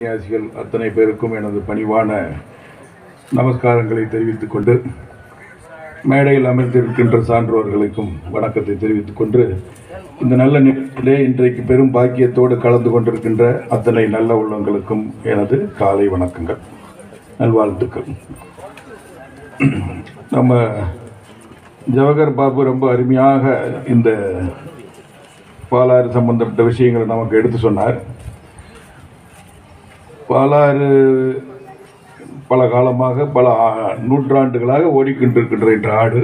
சன்னியாசிகள் அத்தனை பேருக்கும் எனது பணிவான நமஸ்காரங்களை தெரிவித்துக் கொண்டு, மேடையில் அமர்ந்திருக்கின்ற சான்றோர்களுக்கும் வணக்கத்தை தெரிவித்துக் கொண்டு, இந்த நல்ல நிகழ்ச்சியிலே இன்றைக்கு பெரும் பாக்கியத்தோடு கலந்து கொண்டிருக்கின்ற அத்தனை நல்ல உள்ளங்களுக்கும் எனது காலை வணக்கங்கள், நல்வாழ்த்துக்கள். நம்ம ஜவஹர் பாபு ரொம்ப அருமையாக இந்த பாலாறு சம்பந்தப்பட்ட விஷயங்களை நமக்கு எடுத்து சொன்னார். பாலாறு பல காலமாக பல நூற்றாண்டுகளாக ஓடிக்கொண்டிருக்கின்ற இந்த ஆடு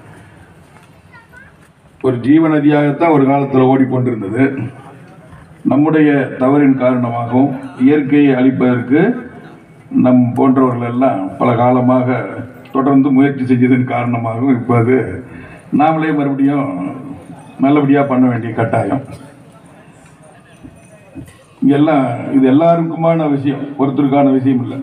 ஒரு ஜீவ நதியாகத்தான் ஒரு காலத்தில் ஓடிக்கொண்டிருந்தது. நம்முடைய தவறின் காரணமாகவும் இயற்கையை அழிப்பதற்கு நம் போன்றவர்கள் எல்லாம் பல காலமாக தொடர்ந்து முயற்சி செஞ்சதன் காரணமாகவும் இப்போ அது நாமளே மறுபடியும் நல்லபடியாக பண்ண வேண்டிய கட்டாயம். இங்கெல்லாம் இது எல்லாருக்குமான விஷயம், ஒருத்தருக்கான விஷயம் இல்லை.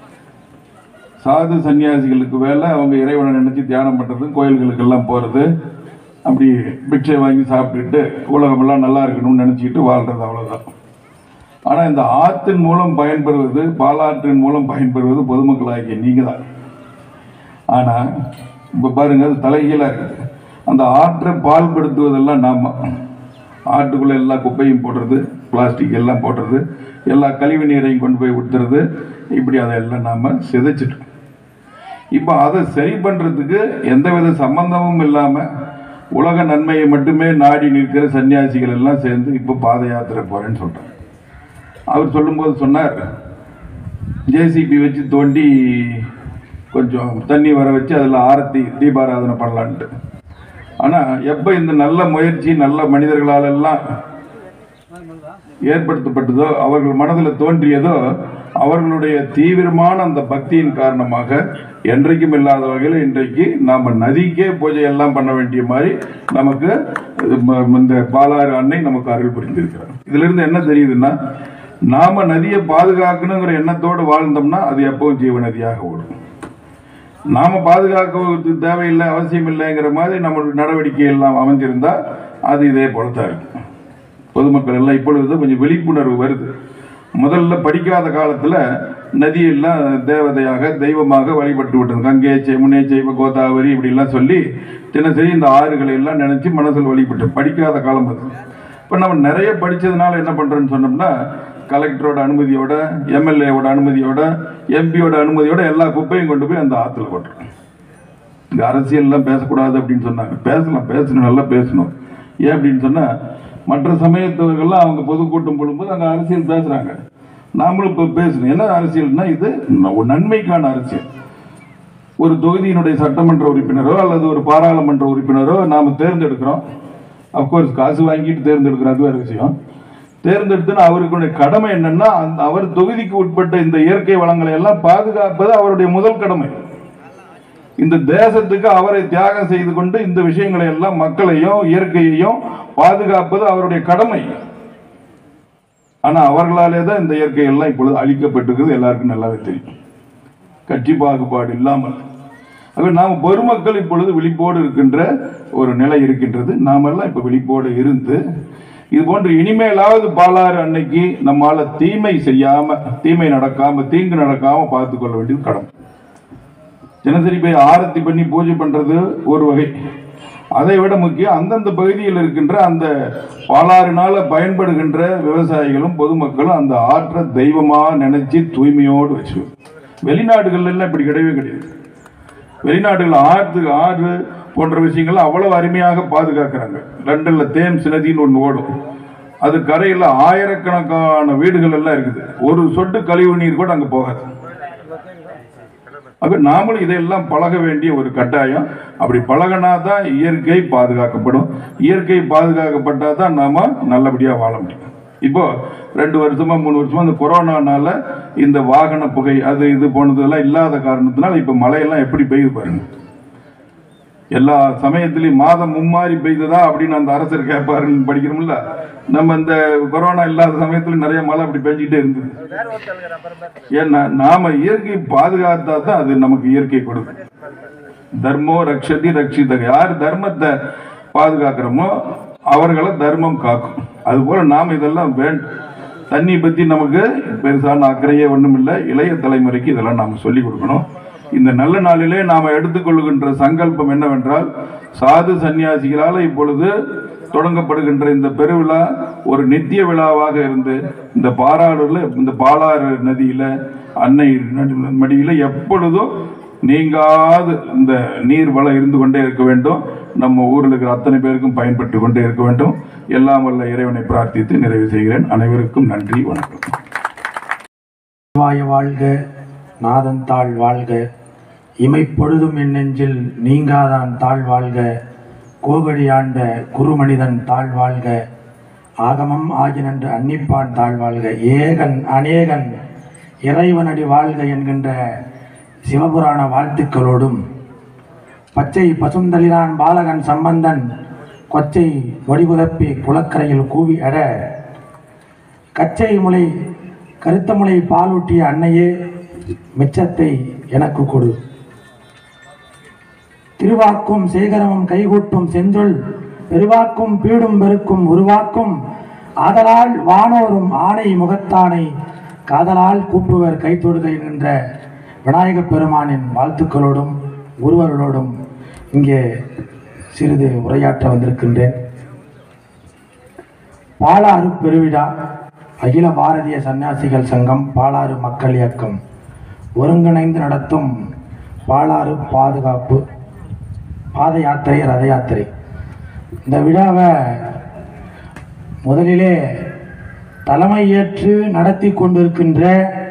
சாது சன்னியாசிகளுக்கு வேலை அவங்க இறைவனை நினைச்சு தியானம் பண்ணுறது, கோயில்களுக்கெல்லாம் போகிறது, அப்படி பிக்ஷை வாங்கி சாப்பிட்டுட்டு உலகமெல்லாம் நல்லா இருக்கணும்னு நினச்சிக்கிட்டு வாழ்கிறது, அவ்வளோதான். ஆனால் இந்த ஆற்றின் மூலம் பயன்பெறுவது, பாலாற்றின் மூலம் பயன்பெறுவது பொதுமக்களாகிய நீங்கள் தான். ஆனால் இப்போ பாருங்கள், அது தலைகீழாக இருக்குது. அந்த ஆற்றை பால்படுத்துவதெல்லாம் நாம் ஆற்றுக்குள்ளே எல்லா குப்பையும் போடுறது, பிளாஸ்டிக் எல்லாம் போடுறது, எல்லா கழிவு நீரையும் கொண்டு போய் விட்டுறது, இப்படி அதையெல்லாம் நாம் சிதைச்சிட்டோம். இப்போ அதை சரி பண்ணுறதுக்கு எந்தவித சம்பந்தமும் இல்லாமல் உலக நன்மையை மட்டுமே நாடி நிற்கிற சன்னியாசிகள் எல்லாம் சேர்ந்து இப்போ பாத யாத்திரை போகிறேன்னு சொல்கிறார். அவர் சொல்லும்போது சொன்னார், ஜேசிபி வச்சு தோண்டி கொஞ்சம் தண்ணி வர வச்சு அதில் ஆரத்தி தீபாராதனை பண்ணலான்ட்டு. ஆனால் எப்போ இந்த நல்ல முயற்சி நல்ல மனிதர்களால் எல்லாம் ஏற்படுத்தப்பட்டதோ, அவர்கள் மனதில் தோன்றியதோ, அவர்களுடைய தீவிரமான அந்த பக்தியின் காரணமாக என்றைக்கும் இல்லாத வகையில் இன்றைக்கு நாம் நதிக்கே பூஜை எல்லாம் பண்ண வேண்டிய மாதிரி நமக்கு இந்த பாலாறு அன்னை நமக்கு அருள் புரிந்திருக்கிறார். இதிலிருந்து என்ன தெரியுதுன்னா, நாம நதியை பாதுகாக்கணுங்கிற எண்ணத்தோடு வாழ்ந்தோம்னா அது எப்பவும் ஜீவ நதியாக ஓடும். நாம பாதுகாக்க தேவையில்லை, அவசியம் இல்லைங்கிற மாதிரி நம்மளுடைய நடவடிக்கை எல்லாம் அமைஞ்சிருந்தா அது இதே போலத்தான் இருக்கும். பொதுமக்கள் எல்லாம் இப்பொழுது கொஞ்சம் விழிப்புணர்வு வருது. முதல்ல படிக்காத காலத்தில் நதியெல்லாம் தேவதையாக தெய்வமாக வழிபட்டு விட்டது. கங்கை யமுனை சைவ கோதாவரி இப்படிலாம் சொல்லி தினசரி இந்த ஆறுகளை எல்லாம் நினச்சி மனசில் வழிபட்டு படிக்காத காலம் அது. இப்போ நம்ம நிறைய படித்ததுனால என்ன பண்ணுறோன்னு சொன்னோம்னா, கலெக்டரோட அனுமதியோட, எம்எல்ஏவோட அனுமதியோட, எம்பியோட அனுமதியோட எல்லா குப்பையும் கொண்டு போய் அந்த ஆற்றுல போட்டுருக்கோம். இந்த அரசியல்லாம் பேசக்கூடாது அப்படின்னு சொன்னாங்க. பேசணும், நல்லா பேசணும். ஏன் அப்படின்னு சொன்னால், மற்ற சமயத்தவர்கள்லாம் அவங்க பொதுக்கூட்டம் போடும்போது அங்கே அரசியல் பேசுகிறாங்க, நாமளும் இப்போ பேசணும். என்ன அரசியல்னா, இது நன்மைக்கான அரசியல். ஒரு தொகுதியினுடைய சட்டமன்ற உறுப்பினரோ அல்லது ஒரு பாராளுமன்ற உறுப்பினரோ நாம் தேர்ந்தெடுக்கிறோம். அப்கோர்ஸ் காசு வாங்கிட்டு தேர்ந்தெடுக்கிறோம், அது வேறு விஷயம். தேர்ந்தெடுத்துன்னா அவருடைய கடமை என்னன்னா, அவர் தொகுதிக்கு உட்பட்ட இந்த இயற்கை வளங்களை எல்லாம் பாதுகாப்பது அவருடைய முதல் கடமை. இந்த தேசத்துக்கு அவரை தியாகம் செய்து கொண்டு இந்த விஷயங்களை எல்லாம் மக்களையும் இயற்கையையும் பாதுகாப்பது அவருடைய கடமை. ஆனா அவர்களாலே தான் இந்த இயற்கை எல்லாம் இப்பொழுது அழிக்கப்பட்டிருக்கிறது, எல்லாருக்கும் நல்லாவே தெரியும், கட்சி பாகுபாடு இல்லாமல். ஆக நாம் பொதுமக்கள் இப்பொழுது விழிப்போடு இருக்கின்ற ஒரு நிலை இருக்கின்றது. நாமெல்லாம் இப்ப விழிப்போடு இருந்து இது போன்று இனிமேலாவது பாலாறு அன்னைக்கு நம்மால தீமை செய்யாம, தீமை நடக்காம, தீங்கு நடக்காம பார்த்துக் கொள்ள வேண்டியது கடமை. தினசரி போய் ஆரத்தி பண்ணி பூஜை பண்றது ஒரு வகை. அதை விட முக்கியம், அந்தந்த பகுதியில் இருக்கின்ற அந்த பாலாறுனால பயன்படுகின்ற விவசாயிகளும் பொதுமக்களும் அந்த ஆற்றை தெய்வமாக நினைச்சு தூய்மையோடு வச்சு. வெளிநாடுகள் எல்லாம் இப்படி கிடையவே கிடையாது. வெளிநாடுகள் ஆறு போன்ற விஷயங்கள் அவ்வளவு அருமையாக பாதுகாக்கிறாங்க. லண்டன்ல தேம்ஸ் நதின்னு ஒன்று ஓடும், அது கரையில் ஆயிரக்கணக்கான வீடுகள் எல்லாம் இருக்குது. ஒரு சொட்டு கழிவு நீர் கூட அங்கே போகாது. அப்ப நாமளும் இதையெல்லாம் பழக வேண்டிய ஒரு கட்டாயம். அப்படி பழகினா தான் இயற்கை பாதுகாக்கப்படும். இயற்கை பாதுகாக்கப்பட்டா தான் நாம நல்லபடியா வாழ முடியும். இப்போ 2 வருஷமா 3 வருஷமா இந்த கொரோனானால இந்த வாகன புகை அது இது போனதெல்லாம் இல்லாத காரணத்தினால இப்ப மழையெல்லாம் எப்படி பெய்யுது பாருங்க. எல்லா சமயத்திலையும் மாதம் மும்மாறி பெய்ததா அப்படின்னு அந்த அரசர் கேட்பாருன்னு படிக்கிறோம்ல. நம்ம இந்த கொரோனா இல்லாத சமயத்துல நிறைய மழை அப்படி பெஞ்சிட்டே இருந்தது. ஏன்னா நாம இயற்கை பாதுகாத்தா தான் அது நமக்கு இயற்கை கொடுக்கும். தர்மோ ரக்ஷதி ரக்ஷித. யார் தர்மத்தை பாதுகாக்கிறோமோ அவர்களை தர்மம் காக்கும். அதுபோல நாம் இதெல்லாம் வேண்டும். தண்ணி பற்றி நமக்கு பெருசான அக்கறையே ஒன்றும் இல்லை. இளைய தலைமுறைக்கு இதெல்லாம் நாம் சொல்லிக் கொடுக்கணும். இந்த நல்ல நாளிலே நாம் எடுத்துக்கொள்கின்ற சங்கல்பம் என்னவென்றால், சாது சன்னியாசிகளால் இப்பொழுது தொடங்கப்படுகின்ற இந்த பெருவிழா ஒரு நித்திய விழாவாக இருந்து இந்த பாலாறுல இந்த பாலாறு நதியில அன்னை மடியில எப்பொழுதும் நீங்காது இந்த நீர் வளம் இருந்து கொண்டே இருக்க வேண்டும். நம்ம ஊரில் இருக்கிற அத்தனை பேருக்கும் பயன்பட்டு கொண்டே இருக்க வேண்டும். எல்லாம் வல்ல இறைவனை பிரார்த்தித்து நிறைவு செய்கிறேன். அனைவருக்கும் நன்றி, வணக்கம். வாழ்க, நாதன் தாழ் வாழ்க, இமைப்பொழுதும் என் நெஞ்சில் நீங்காதான் தாழ் வாழ்க, கோகழி ஆண்ட குருமனிதன் தாழ் வாழ்க, ஆகமம் ஆகினன்று அன்னிப்பான் தாழ் வாழ்க, ஏகன் அநேகன் இறைவனடி வாழ்க என்கின்ற சிவபுராண வாழ்த்துக்களோடும், பச்சை பசுந்தளிரான் பாலகன் சம்பந்தன் கொச்சை வடிகுதப்பி குளக்கரையில் கூவி அட, கச்சை முளை கருத்த முளை பாலூட்டிய அன்னையே மிச்சத்தை எனக்கு கொடு, திருவாக்கும் சேகரமும் கைகூட்டும் செஞ்சொல் பெருவாக்கும் பீடும் பெருக்கும் உருவாக்கும் ஆதலால் வானோரும் ஆணை முகத்தானை காதலால் கூப்புவர் கைத்தொடுக என்கின்ற விநாயகப் பெருமானின் வாழ்த்துக்களோடும் ஒருவர்களோடும் இங்கே சிறிது உரையாற்ற வந்திருக்கின்றேன். பாலாறு பெருவிழா அகில பாரதிய சன்னியாசிகள் சங்கம் பாலாறு மக்கள் இயக்கம் ஒருங்கிணைந்து நடத்தும் பாலாறு பாதுகாப்பு பாத யாத்திரை, ரத யாத்திரை. இந்த விழாவை முதலிலே தலைமை ஏற்று நடத்தி கொண்டிருக்கின்ற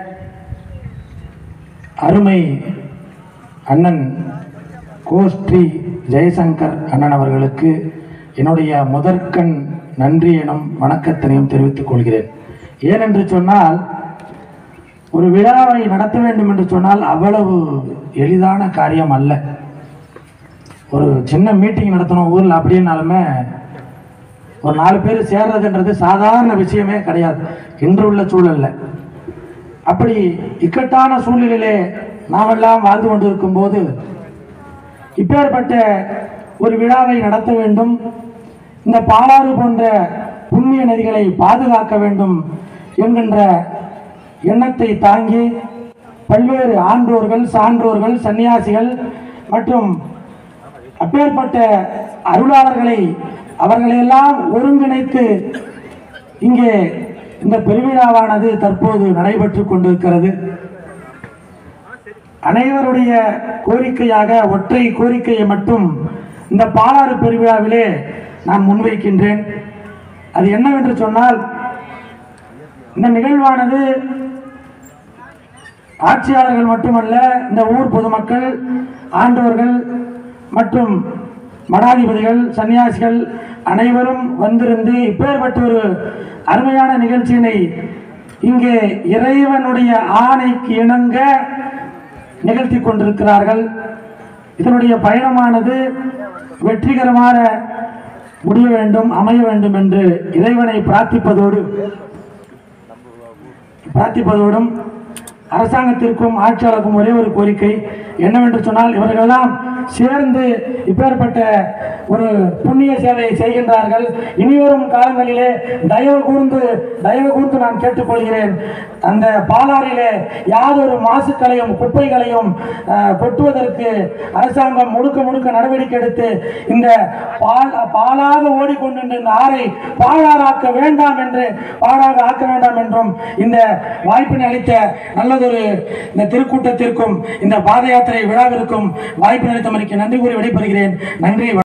அருமை அண்ணன் கோஸ்ரீ ஜெயசங்கர் அண்ணன் அவர்களுக்கு என்னுடைய முதற்கண் நன்றி எனும் வணக்கத்தினையும் தெரிவித்துக் கொள்கிறேன். ஏனென்று சொன்னால், ஒரு விழாவை நடத்த வேண்டும் என்று சொன்னால் அவ்வளவு எளிதான காரியம் அல்ல. ஒரு சின்ன மீட்டிங் நடத்தணும் ஊரில் அப்படின்னாலுமே ஒரு 4 பேர் சேர்றதுன்றது சாதாரண விஷயமே கிடையாது இன்று உள்ள சூழல்ல. அப்படி இக்கட்டான சூழ்நிலையிலே நாமெல்லாம் வாழ்ந்து கொண்டிருக்கும் போது இப்பேற்பட்ட ஒரு விழாவை நடத்த வேண்டும், இந்த பாலாறு போன்ற புண்ணிய நதிகளை பாதுகாக்க வேண்டும் என்கின்ற எண்ணத்தை தாங்கி பல்வேறு ஆன்றோர்கள், சான்றோர்கள், சன்னியாசிகள் மற்றும் அப்பேற்பட்ட அருளாளர்களை அவர்களையெல்லாம் ஒருங்கிணைத்து இங்கே இந்த பெருவிழாவானது தற்போது நடைபெற்று கொண்டிருக்கிறது. அனைவருடைய கோரிக்கையாக ஒற்றை கோரிக்கையை மட்டும் இந்த பாலாறு பெருவிழாவிலே நான் முன்வைக்கின்றேன். அது என்னவென்று சொன்னால், இந்த நிகழ்வானது ஆட்சியாளர்கள் மட்டுமல்ல, இந்த ஊர் பொதுமக்கள், ஆண்டோர்கள் மற்றும் மடாதிபதிகள், சன்னியாசிகள் அனைவரும் வந்திருந்து இப்பேற்பட்ட ஒரு அருமையான நிகழ்ச்சியினை இங்கே இறைவனுடைய ஆணைக்கு இணங்க நிகழ்த்தி கொண்டிருக்கிறார்கள். இதனுடைய பயணமானது வெற்றிகரமாக முடிய வேண்டும், அமைய வேண்டும் என்று இறைவனை பிரார்த்திப்பதோடும் அரசாங்கத்திற்கும் ஆட்சியாளருக்கும் ஒரே ஒரு கோரிக்கை என்னவென்று சொன்னால், இவர்களெல்லாம் சேர்ந்து இப்பேற்பட்ட ஒரு புண்ணிய சேவையை செய்கின்றார்கள். இனிவரும் காலங்களிலே தயவு கூர்ந்து நான் கேட்டுக்கொள்கிறேன், அந்த பாலாறிலே யாதொரு மாசுக்களையும் குப்பைகளையும் கொட்டுவதற்கு அரசாங்கம் முழுக்க நடவடிக்கை எடுத்து இந்த பாலாக ஓடிக்கொண்டிருந்த இந்த ஆறை பாழாக ஆக்க வேண்டாம் என்றும் இந்த வாய்ப்பினை அளித்த நல்லதொரு இந்த திருக்கூட்டத்திற்கும் இந்த பாத யாத்திரை விழாவிற்கும் வாய்ப்பு அளித்தமைக்கு நன்றி கூறி விடைபெறுகிறேன். நன்றி.